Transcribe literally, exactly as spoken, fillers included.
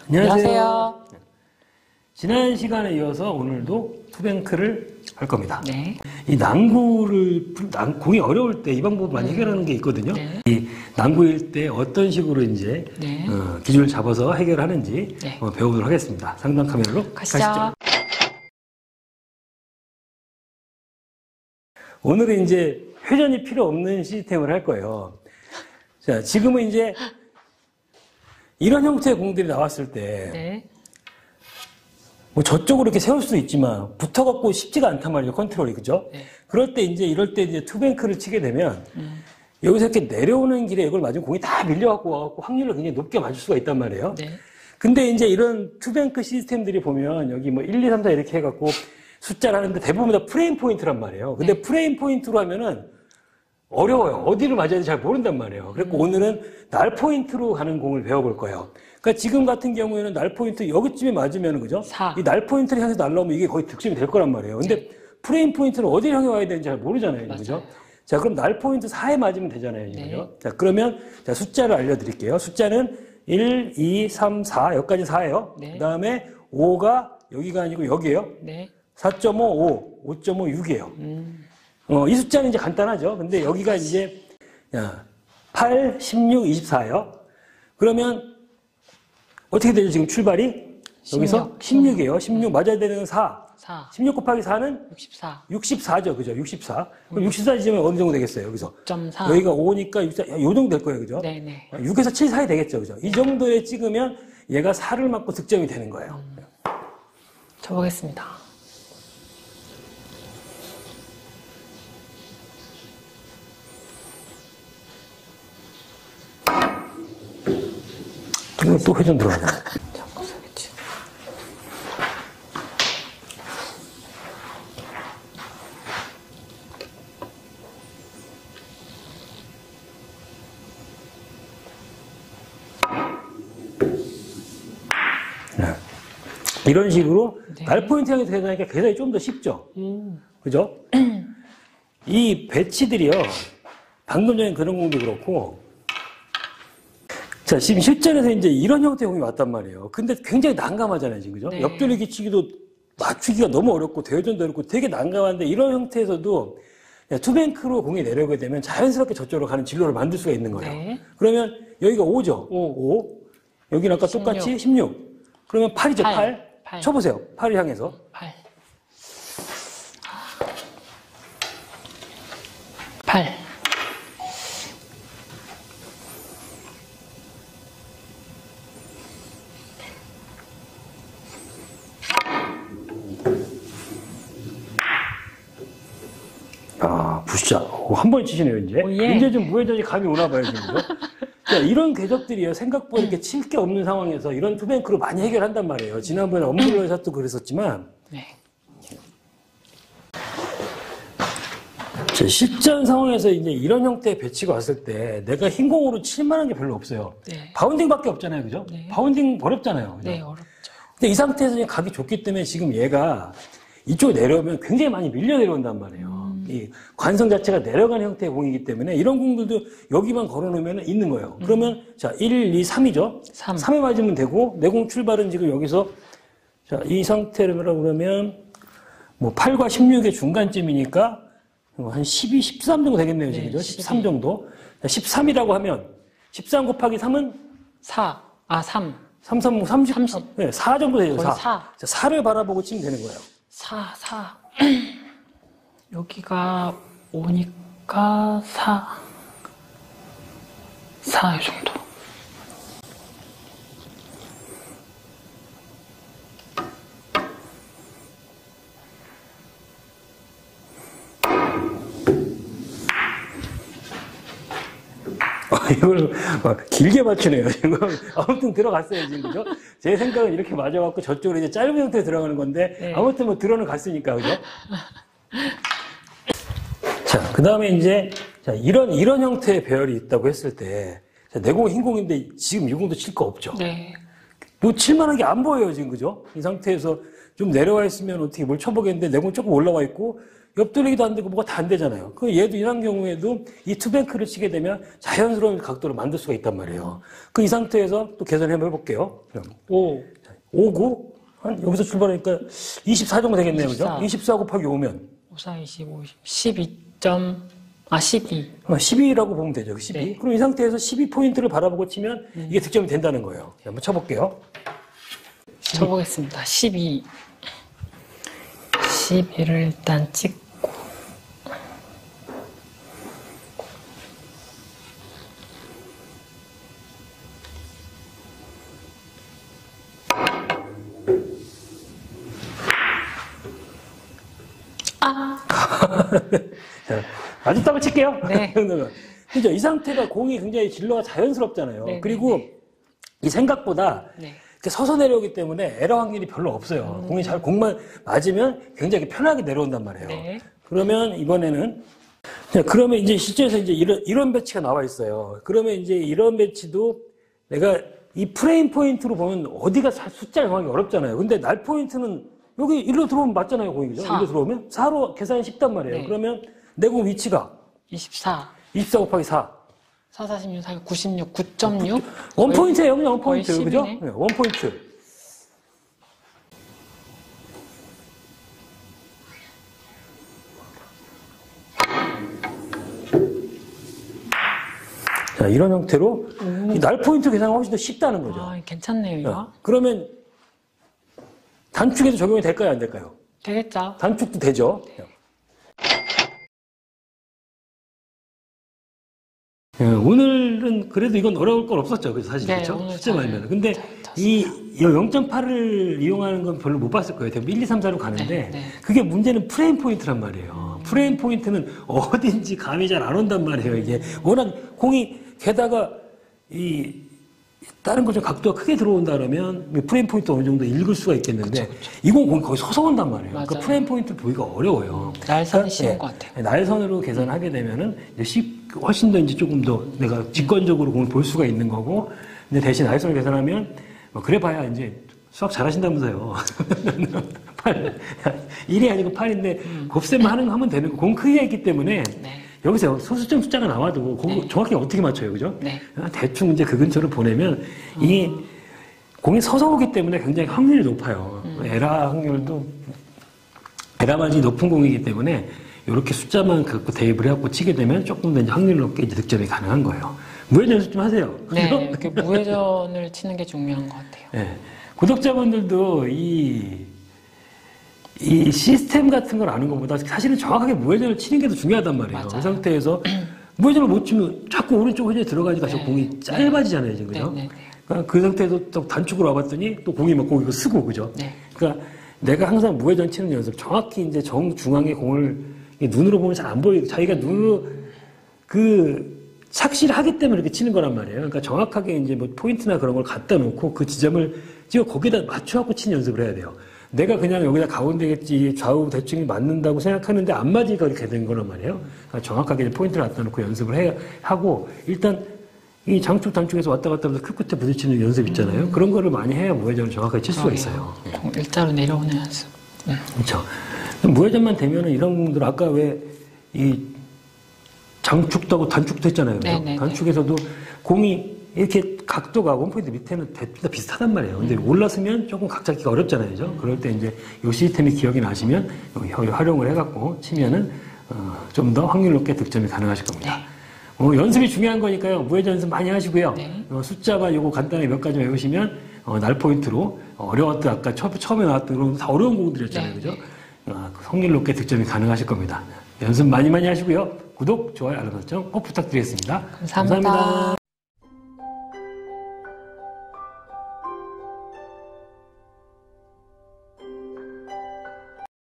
안녕하세요. 안녕하세요. 지난 시간에 이어서 오늘도 투뱅크를 할 겁니다. 네. 이 난구를, 난, 공이 어려울 때 이 방법 많이 해결하는 게 있거든요. 네. 이 난구일 때 어떤 식으로 이제 네. 어, 기준을 잡아서 해결하는지 네. 어, 배워보도록 하겠습니다. 상단 카메라로 가시죠. 가시죠. 오늘은 이제 회전이 필요 없는 시스템을 할 거예요. 자, 지금은 이제 이런 형태의 공들이 나왔을 때, 네. 뭐 저쪽으로 이렇게 세울 수도 있지만 붙어갖고 쉽지가 않단 말이에요, 컨트롤이. 그죠? 네. 그럴 때 이제 이럴 때 이제 투뱅크를 치게 되면 음. 여기서 이렇게 내려오는 길에 이걸 맞으면 공이 다 밀려갖고 와갖고 확률을 굉장히 높게 맞을 수가 있단 말이에요. 네. 근데 이제 이런 투뱅크 시스템들이 보면 여기 뭐 일, 이, 삼, 사 이렇게 해갖고 숫자를 하는데 대부분 다 프레임 포인트란 말이에요. 근데 네. 프레임 포인트로 하면은 어려워요. 어디를 맞아야 되는지 잘 모른단 말이에요. 그래서 음. 오늘은 날 포인트로 가는 공을 배워볼 거예요. 그러니까 지금 같은 경우에는 날 포인트 여기쯤에 맞으면 그죠? 사. 이 날 포인트를 향해서 날라오면 이게 거의 득점이 될 거란 말이에요. 근데 네. 프레임 포인트는 어디를 향해 와야 되는지 잘 모르잖아요. 맞아요. 그죠? 자, 그럼 날 포인트 사에 맞으면 되잖아요. 네. 그죠? 자, 그러면 자, 숫자를 알려드릴게요. 숫자는 일, 이, 삼, 사. 여기까지 사예요. 네. 그 다음에 오가 여기가 아니고 여기에요. 네. 사 점 오, 오, 오 점 오, 육이에요. 음. 어, 이 숫자는 이제 간단하죠. 근데 여기가 이제 야, 팔, 십육, 이십사예요. 그러면 어떻게 되죠? 지금 출발이? 여기서 십육. 십육이에요. 십육 맞아야 되는 사. 사. 십육 곱하기 사는 육십사. 육십사죠. 그죠? 육십사. 그럼 육십사 지점은 어느 정도 되겠어요? 여기서. 육 점 사. 여기가 오니까 육십사, 야, 요 정도 될 거예요. 그죠? 네네. 육에서 칠 사이 되겠죠. 그죠? 이 정도에 찍으면 얘가 사를 맞고 득점이 되는 거예요. 음. 쳐보겠습니다. 이거 또 회전 들어가네. 자꾸 사겠지. 네. 이런 식으로 네. 날 포인트 향해서 계산하니까 계산이 좀 더 쉽죠. 음. 그죠? 이 배치들이요. 방금 전에 그런 공도 그렇고. 자, 지금 실전에서 이제 이런 형태의 공이 왔단 말이에요. 근데 굉장히 난감하잖아요, 지금. 그죠? 네. 옆돌리기 치기도 맞추기가 너무 어렵고, 대회전도 어렵고 되게 난감한데 이런 형태에서도 투뱅크로 공이 내려오게 되면 자연스럽게 저쪽으로 가는 진로를 만들 수가 있는 거예요. 네. 그러면 여기가 오죠? 오. 오. 여기는 아까 십육. 똑같이 십육. 그러면 팔이죠, 팔. 팔. 팔. 쳐보세요. 팔을 향해서. 팔. 팔. 아, 부시자. 오, 한 번 치시네요, 이제. 오, 예. 이제 좀 무회전이 감이 오나 봐요, 지금. 자, 이런 궤적들이요. 생각보다 이렇게 칠 게 없는 상황에서 이런 투뱅크로 많이 해결한단 말이에요. 지난번에 엄블러의 샷도 그랬었지만. 네. 자, 실전 상황에서 이제 이런 형태의 배치가 왔을 때 내가 흰 공으로 칠 만한 게 별로 없어요. 네. 바운딩밖에 없잖아요, 그죠? 네. 바운딩 어렵잖아요. 그죠? 네, 어렵죠. 근데 이 상태에서 그냥 각이 좋기 때문에 지금 얘가 이쪽에 내려오면 굉장히 많이 밀려 내려온단 말이에요. 음. 이 관성 자체가 내려가는 형태의 공이기 때문에 이런 공들도 여기만 걸어놓으면 있는 거예요. 그러면 자, 일, 이, 삼이죠? 삼. 삼에 맞으면 되고 내 공 출발은 지금 여기서 자, 이 상태로 그러면 뭐 팔과 십육의 중간쯤이니까 한 십이, 십삼 정도 되겠네요. 지금 네, 그죠? 십이. 십삼 정도. 자, 십삼이라고 하면 십삼 곱하기 삼은 사. 아, 삼. 삼, 삼, 삼십, 삼십. 네, 사 정도 되죠. 거의 사. 사. 자, 사를 바라보고 치면 되는 거예요. 사, 사. 여기가 오니까 사. 사, 이 정도. 아, 이걸 길게 맞추네요. 지금 아무튼 들어갔어요, 지금 그죠? 제 생각은 이렇게 맞아갖고 저쪽으로 이제 짧은 형태로 들어가는 건데 네. 아무튼 뭐 들어는 갔으니까 그죠? 자, 그 다음에 이제 자, 이런 이런 형태의 배열이 있다고 했을 때 내 공은 흰 공인데 지금 이 공도 칠 거 없죠? 네. 뭐 칠만한 게 안 보여요, 지금 그죠? 이 상태에서 좀 내려와 있으면 어떻게 뭘 쳐보겠는데 내 공 조금 올라와 있고 옆돌리기도 안 되고 뭐가 다 안 되잖아요. 그 얘도 이런 경우에도 이 투뱅크를 치게 되면 자연스러운 각도를 만들 수가 있단 말이에요. 그 이 상태에서 또 계산해 볼게요. 오. 오, 구, 한 여기서 출발하니까 이십사 정도 되겠네요. 이십사. 그죠? 이십사 곱하기 오면 오사, 이십오, 십이 점, 아, 십이. 십이라고 보면 되죠. 십이. 네. 그럼 이 상태에서 십이 포인트를 바라보고 치면 음. 이게 득점이 된다는 거예요. 한번 쳐볼게요. 쳐보겠습니다. 십이. 십이를 일단 찍고. 아! 자, 아주 따고 칠게요. 네. 그죠? 이 상태가 공이 굉장히 진로가 자연스럽잖아요. 네, 그리고 네, 이 생각보다 네. 이렇게 서서 내려오기 때문에 에러 확률이 별로 없어요. 음. 공이 잘, 공만 맞으면 굉장히 편하게 내려온단 말이에요. 네. 그러면 이번에는, 자, 그러면 이제 실제에서 이제 이런, 이런 배치가 나와 있어요. 그러면 이제 이런 배치도 내가 이 프레임 포인트로 보면 어디가 숫자를 정하기 어렵잖아요. 근데 날 포인트는 여기 일로 들어오면 맞잖아요, 공이. 그죠? 사. 일로 들어오면 사로 계산이 쉽단 말이에요. 네. 그러면 내 공 위치가 이십사. 이십사 곱하기 사. 사, 사십육, 사, 구십육, 구 점 육. 원 포인트예요, 그냥 원 거의 포인트. 그죠? 십이네. 네, 원 포인트. 자, 이런 형태로 이 날 포인트 계산이 훨씬 더 쉽다는 거죠. 아, 괜찮네요, 이거. 자, 그러면 단축에도 적용이 될까요, 안 될까요? 되겠죠? 단축도 되죠. 예, 오늘은 그래도 이건 어려울 건 없었죠. 그래서 사실 네, 그렇죠? 오늘 숫자 잘 말면. 근데 잘 이 영 점 팔을 이용하는 건 별로 못 봤을 거예요. 대부분 일, 이, 삼, 사로 가는데 네, 네. 그게 문제는 프레임 포인트란 말이에요. 프레임 포인트는 어딘지 감이 잘 안 온단 말이에요. 이게 워낙 공이 게다가 이 다른 거 좀 각도가 크게 들어온다 그러면 프레임 포인트 어느 정도 읽을 수가 있겠는데 이건 공이 거의 서서 온단 말이에요. 그러니까 맞아요. 프레임 포인트 보기가 어려워요. 날선이 쉬운 예, 것 같아요. 예, 날선으로 계산하게 되면은 이제 쉽- 훨씬 더 이제 조금 더 내가 직관적으로 공을 볼 수가 있는 거고, 근데 대신 날선을 계산하면 뭐 그래봐야 이제 수학 잘하신다면서요. 팔, 일이 아니고 팔인데 곱셈만 하는 거 하면 되는 거. 공 크게 했기 때문에 네. 여기서 소수점 숫자가 나와도 공 네. 정확히 어떻게 맞춰요, 그죠? 네. 대충 이제 그 근처로 보내면 이 공이 서서 오기 때문에 굉장히 확률이 높아요. 에라 확률도 에라 마진이 높은 공이기 때문에 이렇게 숫자만 갖고 대입을 해갖고 치게 되면 조금 더 이제 확률 높게 이제 득점이 가능한 거예요. 무회전 연습 좀 하세요. 네, 그죠? 이렇게 무회전을 치는 게 중요한 것 같아요. 네. 구독자분들도 이, 이 시스템 같은 걸 아는 것보다 사실은 정확하게 무회전을 치는 게 더 중요하단 말이에요. 맞아요. 그 상태에서 무회전을 못 치면 자꾸 오른쪽 회전에 들어가니까 저 네. 공이 짧아지잖아요, 지금. 그죠? 네, 네, 네. 그러니까 그 상태에서 또 단축으로 와봤더니 또 공이 막 거기 쓰고, 그죠? 네. 그러니까 내가 항상 무회전 치는 연습, 정확히 이제 정중앙에 공을 눈으로 보면 잘 안 보이고 자기가 눈으로 그 착실하기 때문에 이렇게 치는 거란 말이에요. 그러니까 정확하게 이제 뭐 포인트나 그런 걸 갖다 놓고 그 지점을 찍어 거기다 맞춰갖고 치는 연습을 해야 돼요. 내가 그냥 여기다 가운데겠지 좌우 대칭이 맞는다고 생각하는데 안 맞으니까 이렇게 된 거란 말이에요. 그러니까 정확하게 포인트를 갖다 놓고 연습을 해, 하고 일단 이 장축 단축에서 왔다 갔다 하면서 그 끝에 부딪히는 연습 있잖아요. 음. 그런 거를 많이 해야 무회전을 정확하게 칠 수가 있어요. 좀 일자로 내려오는 연습. 네. 그렇죠. 무회전만 되면은 이런 분들 아까 왜 이 장축도 하고 단축도 했잖아요. 그죠? 네네네. 단축에서도 공이 이렇게 각도가 원포인트 밑에는 대부분 다 비슷하단 말이에요. 근데 음. 올라서면 조금 각 잡기가 어렵잖아요. 그죠? 음. 그럴 때 이제 이 시스템이 기억이 나시면 여기 활용을 해갖고 치면은 어, 좀 더 확률 높게 득점이 가능하실 겁니다. 네. 어, 연습이 중요한 거니까요. 무회전 연습 많이 하시고요. 네. 어, 숫자만 요거 간단하게 몇 가지 외우시면 어, 날 포인트로 어려웠던 아까 처, 처음에 나왔던 그런 다 어려운 공들이었잖아요. 네. 그죠? 어, 확률 높게 득점이 가능하실 겁니다. 연습 많이 많이 하시고요. 구독, 좋아요, 알람 설정 꼭 부탁드리겠습니다. 감사합니다. 감사합니다.